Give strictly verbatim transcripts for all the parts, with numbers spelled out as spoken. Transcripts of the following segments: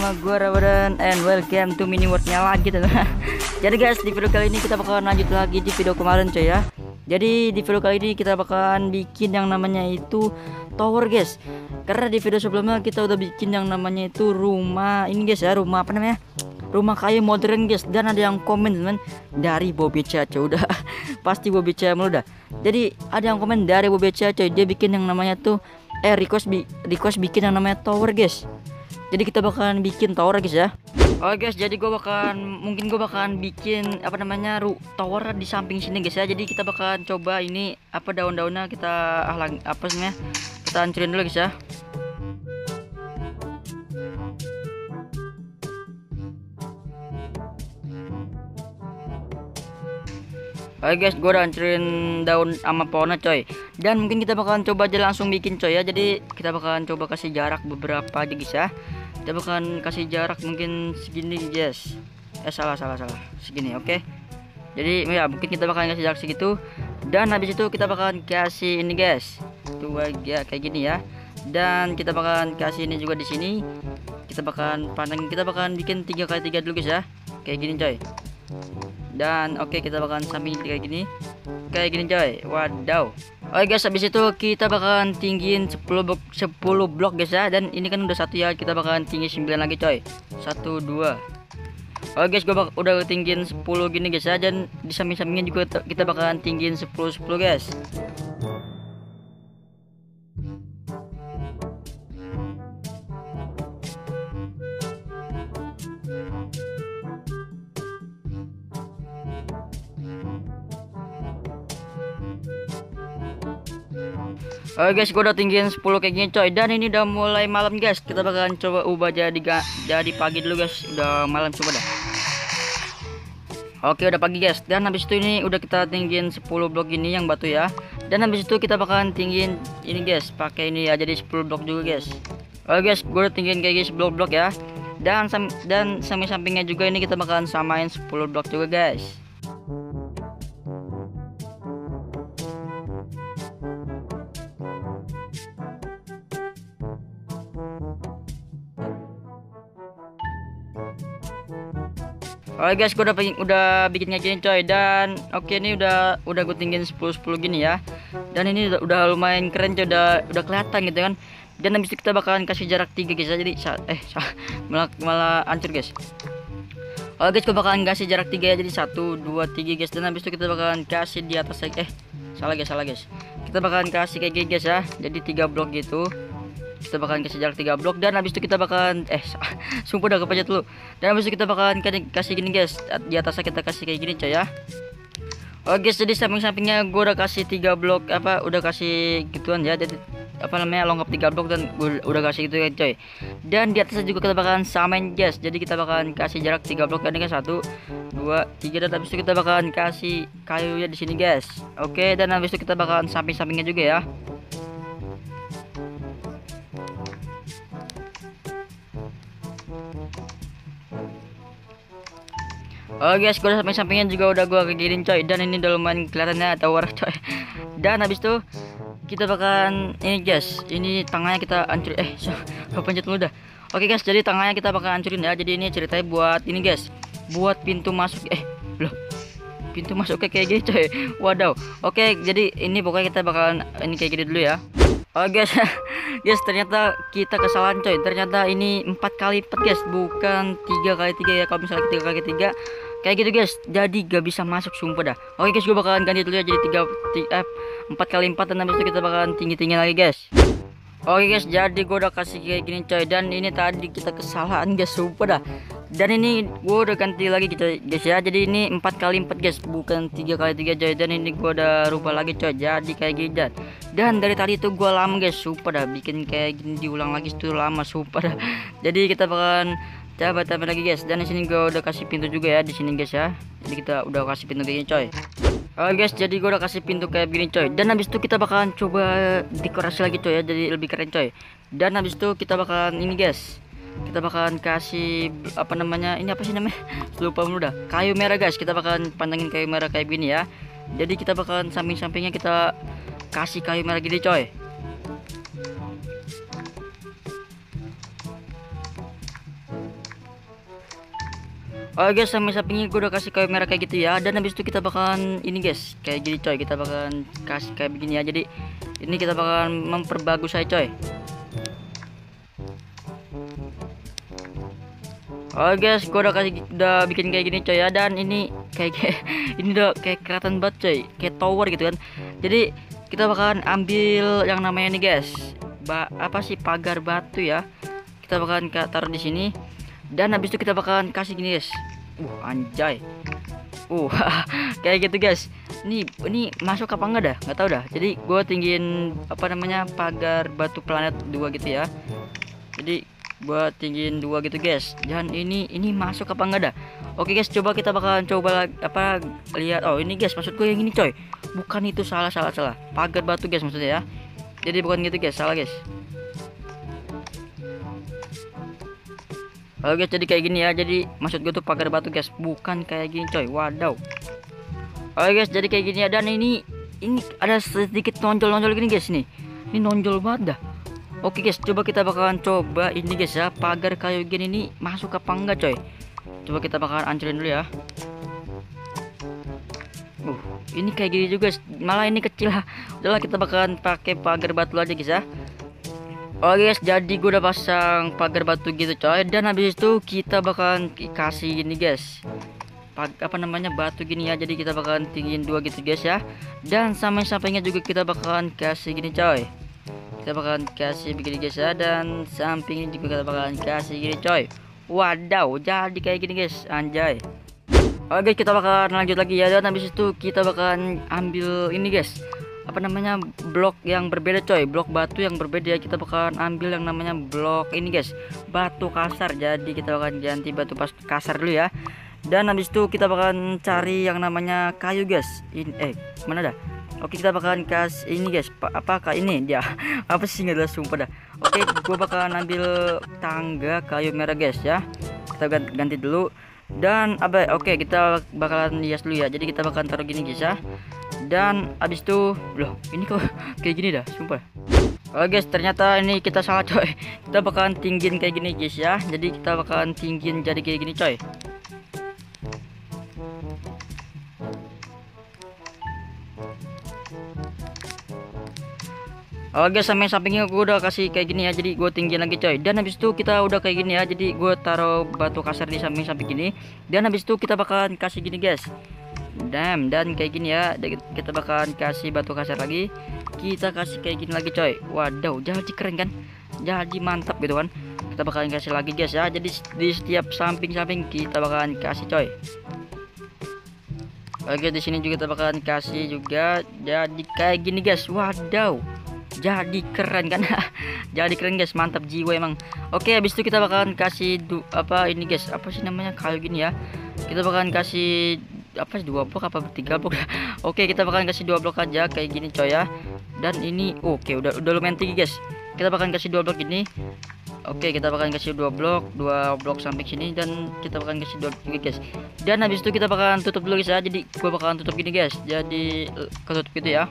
bersama gua Ramadan and welcome to mini worldnya lagi teman. Jadi guys, di video kali ini kita bakalan lanjut lagi di video kemarin coy ya. Jadi di video kali ini kita bakalan bikin yang namanya itu tower guys. Karena di video sebelumnya kita udah bikin yang namanya itu rumah ini guys ya, rumah apa namanya? Rumah kayu modern guys. Dan ada yang komen teman dari Bobby Caca, udah pasti Bobby Caca mulu dah. Jadi ada yang komen dari Bobby Caca, dia bikin yang namanya tuh eh request bi request bikin yang namanya tower guys. Jadi kita bakalan bikin tower guys ya. Oke guys, jadi gue bakalan mungkin gue bakalan bikin apa namanya ru tower di samping sini guys ya. Jadi kita bakalan coba ini apa daun-daunnya kita ahlang apa namanya kita hancurin dulu guys ya. Oke guys, gue udah hancurin daun sama pohonnya coy. Dan mungkin kita bakalan coba aja langsung bikin coy ya. Jadi kita bakalan coba kasih jarak beberapa aja guys ya. Kita bakalan kasih jarak mungkin segini guys. Eh salah salah salah segini oke okay? Jadi ya mungkin kita bakalan kasih jarak segitu. Dan habis itu kita bakalan kasih ini guys. Tuh ya kayak gini ya. Dan kita bakalan kasih ini juga di sini. Kita bakalan pandang kita bakalan bikin tiga kali tiga dulu guys ya. Kayak gini coy. Dan oke okay, kita bakalan samping kayak gini kayak gini coy. Wadaw. Oke guys, habis itu kita bakalan tinggiin sepuluh blok, sepuluh blok guys ya. Dan ini kan udah satu ya, kita bakalan tinggi sembilan lagi coy. Satu dua. Oke guys, gua udah tinggiin sepuluh gini guys ya. Dan di samping-sampingnya juga kita bakalan tinggiin sepuluh sepuluh guys. Oke guys, gue udah tinggiin sepuluh kayak gini coy. Dan ini udah mulai malam guys. Kita bakalan coba ubah jadi jadi pagi dulu guys. Udah malam coba dah. Oke udah pagi guys. Dan habis itu ini udah kita tinggiin sepuluh blok ini yang batu ya. Dan habis itu kita bakalan tinggiin ini guys, pakai ini ya, jadi sepuluh blok juga guys. Oke guys, gue udah tinggiin kayak gini sepuluh blok ya. Dan sam dan samping-sampingnya juga ini kita bakalan samain sepuluh blok juga guys. Oke guys, gue udah bikin, udah bikin kayak gini coy. Dan oke okay, ini udah udah gue tinggiin sepuluh sepuluh gini ya. Dan ini udah, udah lumayan keren coy, udah udah kelihatan gitu kan. Dan habis itu kita bakalan kasih jarak tiga guys ya. Jadi eh malah malah hancur guys. Oke guys, gue bakalan kasih jarak tiga ya. Jadi satu dua tiga guys. Dan habis itu kita bakalan kasih di atas eh salah guys, salah guys. Kita bakalan kasih kayak gini guys ya. Jadi tiga blok gitu. Kita bakalan kasih jarak tiga blok. Dan habis itu kita bakalan eh sumpah udah kepencet dulu. Dan habis itu kita bakalan kasih gini guys, di atasnya kita kasih kayak gini coy ya. Oke guys, jadi samping-sampingnya gue udah kasih tiga blok apa udah kasih gituan ya. Jadi apa namanya lengkap tiga blok dan gue udah kasih gitu ya coy. Dan di atasnya juga kita bakalan samain guys. Jadi kita bakalan kasih jarak tiga blok kan, satu dua tiga. Dan habis itu kita bakalan kasih kayu ya di sini guys. Oke, dan habis itu kita bakalan samping-sampingnya juga ya. Oh guys, gue sampai sampingnya juga udah gue kegirin coy. Dan ini udah lumayan kelihatannya tower coy. Dan habis itu kita bakalan ini guys, ini tangannya kita hancur eh kepencet dulu dah. Oke guys, jadi tangannya kita bakal hancurin ya. Jadi ini ceritanya buat ini guys, buat pintu masuk eh loh pintu masuk kayak gini coy. Wadaw. Oke, jadi ini pokoknya kita bakalan ini kayak gini dulu ya. Oh guys, guys ternyata kita kesalahan coy. Ternyata ini empat kali empat guys, bukan tiga kali tiga ya. Kalau misalnya tiga kali tiga kayak gitu guys, jadi gak bisa masuk sumpah dah. Oke guys, gue bakalan ganti dulu ya jadi tiga eh, empat kali empat. Dan habis itu kita bakalan tinggi-tinggi lagi guys. Oke guys, jadi gue udah kasih kayak gini coy. Dan ini tadi kita kesalahan guys, sumpah dah. Dan ini gue udah ganti lagi gitu guys ya. Jadi ini empat kali empat guys, bukan tiga kali tiga coy. Dan ini gue udah rubah lagi coy, jadi kayak gini. Dan dan dari tadi itu gue lama guys, sumpah dah, bikin kayak gini diulang lagi itu lama sumpah dah. Jadi kita bakalan coba tambah lagi guys. Dan di sini gue udah kasih pintu juga ya di sini guys ya. Jadi kita udah kasih pintu kayak gini coy. Oke guys, jadi gue udah kasih pintu kayak gini coy. Dan habis itu kita bakalan coba dekorasi lagi coy ya, jadi lebih keren coy. Dan habis itu kita bakalan ini guys, kita bakalan kasih apa namanya ini apa sih namanya lupa dulu dah, kayu merah guys. Kita bakalan pandangin kayu merah kayak gini ya. Jadi kita bakalan samping-sampingnya kita kasih kayu merah gini coy. Oh guys, sampai sampingnya gue udah kasih kayu merah kayak gitu ya. Dan habis itu kita bakalan ini guys, kayak gini coy. Kita bakalan kasih kayak begini ya. Jadi ini kita bakalan memperbagus saya coy. Oh guys, gue udah kasih udah bikin kayak gini coy ya. Dan ini kayak ini udah kayak kelihatan banget coy, kayak tower gitu kan. Jadi kita bakalan ambil yang namanya nih guys, ba apa sih pagar batu ya. Kita bakalan taruh di sini. Dan habis itu kita bakalan kasih gini guys. Uh anjay. Uh kayak gitu guys. Ini ini masuk apa enggak dah? Nggak tahu dah. Jadi gue tinggiin apa namanya pagar batu planet dua gitu ya. Jadi gue tinggiin dua gitu guys. Dan ini ini masuk apa enggak dah? Oke guys, coba kita bakalan coba apa lihat. Oh ini guys, maksud gue yang ini coy. Bukan itu, salah salah salah. Pagar batu guys maksudnya ya. Jadi bukan gitu guys, salah guys. Oke guys, jadi kayak gini ya. Jadi maksud gue tuh pagar batu guys, bukan kayak gini coy. Wadaw. Oke guys, jadi kayak gini ya. Dan ini ini ada sedikit nonjol-nonjol gini guys nih. Ini nonjol banget dah. Oke guys, coba kita bakalan coba ini guys ya, pagar kayu gini ini masuk apa enggak coy. Coba kita bakalan hancurin dulu ya. Uh, ini kayak gini juga, malah ini kecil lah. Udahlah, kita bakalan pakai pagar batu aja guys ya. Oke guys, jadi gue udah pasang pagar batu gitu coy. Dan habis itu kita bakalan kasih gini guys, Pag apa namanya batu gini ya. Jadi kita bakalan tinggiin dua gitu guys ya. Dan samping-sampingnya juga kita bakalan kasih gini coy. Kita bakalan kasih begini guys ya. Dan sampingnya juga kita bakalan kasih gini coy. Wadaw, jadi kayak gini guys, anjay. Oke, kita bakalan lanjut lagi ya. Dan habis itu kita bakalan ambil ini guys, apa namanya blok yang berbeda coy, blok batu yang berbeda ya. Kita bakalan ambil yang namanya blok ini guys, batu kasar. Jadi kita bakalan ganti batu pas kasar dulu ya. Dan habis itu kita bakalan cari yang namanya kayu guys. Ini eh mana dah? Oke, kita bakalan kasih ini guys, apakah ini dia apa sih, nggak ada sumpah dah. Oke, gue bakalan ambil tangga kayu merah guys ya. Kita ganti dulu. Dan apa oke, kita bakalan hias dulu ya. Jadi kita bakalan taruh gini guys ya. Dan abis itu loh, ini kok kayak gini dah sumpah. Oh guys, ternyata ini kita salah coy. Kita bakalan tinggiin kayak gini guys ya. Jadi kita bakalan tinggiin jadi kayak gini coy. Oke guys, sampai sampingnya gue udah kasih kayak gini ya. Jadi gue tinggiin lagi coy. Dan habis itu kita udah kayak gini ya. Jadi gue taruh batu kasar di samping-samping gini. Dan habis itu kita bakalan kasih gini guys. Damn, dan kayak gini ya. Kita bakalan kasih batu kasar lagi. Kita kasih kayak gini lagi coy. Wadaw, jadi keren kan? Jadi mantap gitu kan. Kita bakalan kasih lagi guys ya. Jadi di setiap samping-samping kita bakalan kasih coy. Oke, di sini juga kita bakalan kasih juga. Jadi kayak gini guys. Wadaw, jadi keren kan? Jadi keren guys, mantap jiwa emang. Oke, habis itu kita bakalan kasih du apa ini guys, apa sih namanya kayu gini ya. Kita bakalan kasih apa sih, dua blok apa tiga blok. Oke, kita bakalan kasih dua blok aja kayak gini coy ya. Dan ini oke, udah udah lumayan tinggi guys. Kita bakalan kasih dua blok gini. Oke, kita bakalan kasih dua blok, dua blok samping sini. Dan kita bakalan kasih dua blok guys. Dan habis itu kita bakalan tutup dulu guys ya. Jadi gua bakalan tutup gini guys. Jadi ketutup gitu ya.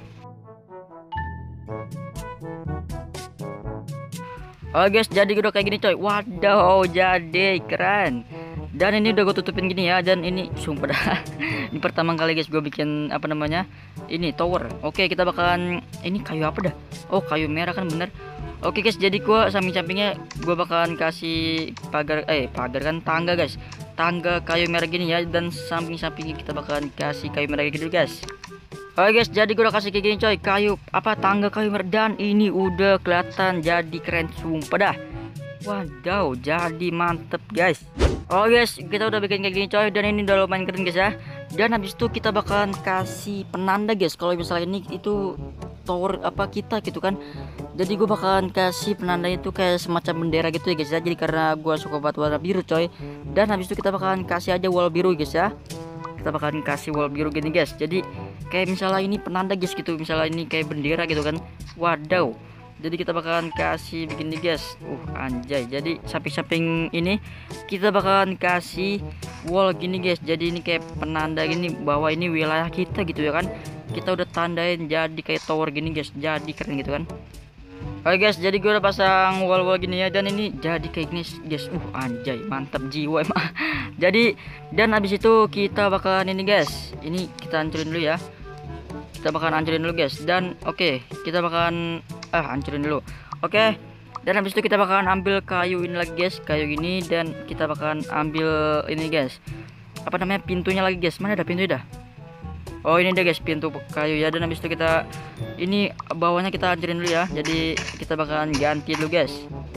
Oh guys, jadi udah kayak gini coy. Waduh, jadi keren. Dan ini udah gue tutupin gini ya. Dan ini sumpah dah. Ini pertama kali guys gue bikin apa namanya ini tower. Oke, kita bakalan ini kayu apa dah? Oh, kayu merah kan bener. Oke guys, jadi gue samping-sampingnya gue bakalan kasih pagar eh pagar kan tangga guys. Tangga kayu merah gini ya. Dan samping-sampingnya kita bakalan kasih kayu merah gitu guys. Oke guys, jadi gue udah kasih kayak gini coy, kayu apa tangga kayu merah. Dan ini udah kelihatan jadi keren sumpah dah. Wadaw, jadi mantep guys. Oke guys, kita udah bikin kayak gini coy. Dan ini udah lumayan keren guys ya. Dan habis itu kita bakalan kasih penanda guys, kalau misalnya ini itu tower apa kita gitu kan. Jadi gue bakalan kasih penanda itu kayak semacam bendera gitu ya guys ya. Jadi karena gue suka banget warna biru coy. Dan habis itu kita bakalan kasih aja wall biru guys ya. Kita bakalan kasih wall biru gini guys. Jadi kayak misalnya ini penanda guys gitu, misalnya ini kayak bendera gitu kan. Wadaw, jadi kita bakalan kasih begini guys. Uh anjay, jadi samping-samping ini kita bakalan kasih wall gini guys. Jadi ini kayak penanda gini bahwa ini wilayah kita gitu ya kan. Kita udah tandain jadi kayak tower gini guys. Jadi keren gitu kan. Oke guys, jadi gue udah pasang wall-wall gini ya, dan ini jadi kayak gini guys. Uh anjay, mantap jiwa emang. Jadi dan habis itu kita bakalan ini guys, ini kita hancurin dulu ya. Kita bakalan hancurin dulu guys. Dan oke, okay, kita bakalan ah hancurin dulu. Oke. Okay. Dan habis itu kita bakalan ambil kayu ini lagi guys, kayu gini, dan kita bakalan ambil ini guys. Apa namanya, pintunya lagi guys. Mana ada pintunya dah? Oh ini dia guys, pintu kayu ya. Dan habis itu kita ini bawahnya kita hancurin dulu ya. Jadi kita bakalan ganti dulu guys.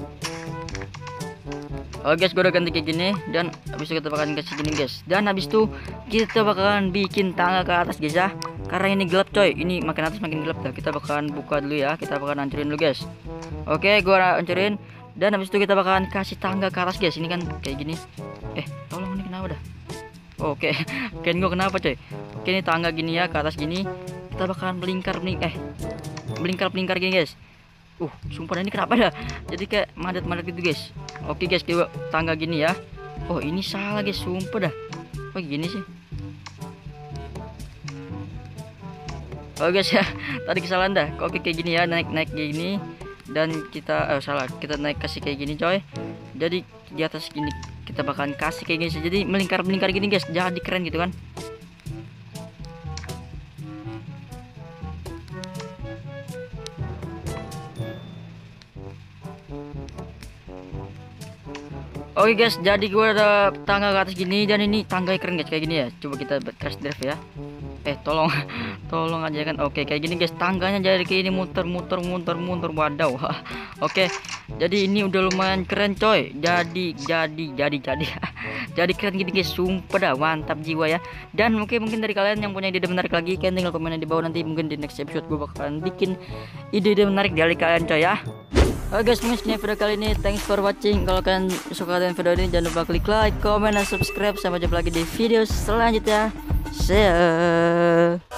Oke guys, gue udah ganti kayak gini. Dan habis itu kita bakalan kasih gini guys. Dan habis itu kita bakalan bikin tangga ke atas guys ya. Karena ini gelap coy, ini makin atas makin gelap dah. Kita bakalan buka dulu ya. Kita bakalan hancurin dulu guys. Oke, gue hancurin. Dan habis itu kita bakalan kasih tangga ke atas guys. Ini kan kayak gini. Eh tolong, ini kenapa dah? Oke, kan gue kenapa coy? Oke, ini tangga gini ya, ke atas gini. Kita bakalan melingkar nih, eh melingkar melingkar gini guys. Uh, sumpah ini kenapa dah? Jadi kayak madat-madat gitu guys. Oke guys, kita tangga gini ya. Oh ini salah guys, sumpah dah. Oh gini sih. Oh guys ya, tadi kesalahan dah. Oke kayak gini ya, naik naik gini. Dan kita, oh salah, kita naik kasih kayak gini coy. Jadi di atas gini kita bakalan kasih kayak gini, jadi melingkar melingkar gini guys, jadi keren gitu kan. Oke guys, jadi gue ada tangga ke atas gini, dan ini tangga keren guys kayak gini ya. Coba kita crash drive ya. Eh tolong tolong aja kan. Oke kayak gini guys, tangganya jadi kayak ini, muter muter muter muter wadaw. Oke, jadi ini udah lumayan keren coy. Jadi jadi jadi jadi jadi keren gini guys, sumpah dah, mantap jiwa ya. Dan mungkin mungkin dari kalian yang punya ide menarik lagi, kalian tinggal komen di bawah, nanti mungkin di next episode gue bakalan bikin ide-ide menarik dari kalian coy ya. Oke guys, mungkin sekian video kali ini. Thanks for watching. Kalau kalian suka dengan video ini, jangan lupa klik like, comment, dan subscribe. Sampai jumpa lagi di video selanjutnya. See ya.